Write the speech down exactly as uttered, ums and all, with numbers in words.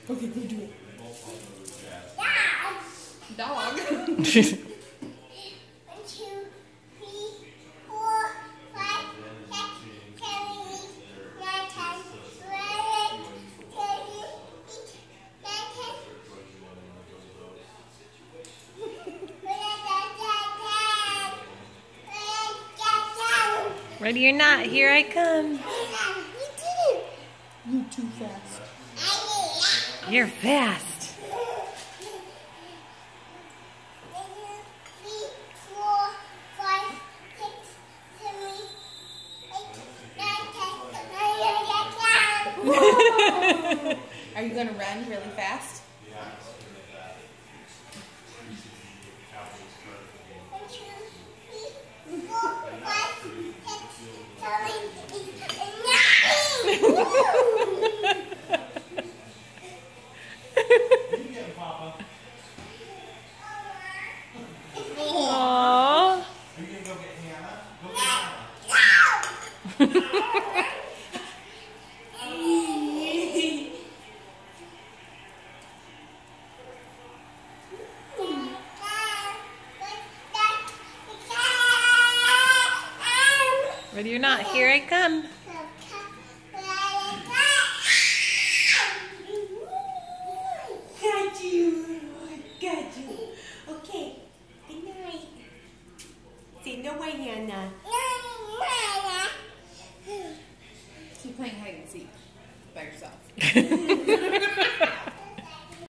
Okay, go do it. Dog. Dog. One, two, three, four, five, six, seven, eight, nine, ten, eleven, twelve, thirteen. Ready or not, here I come. You too fast. You're fast. Are you going to run really fast? Aww. Ready or not, here I come.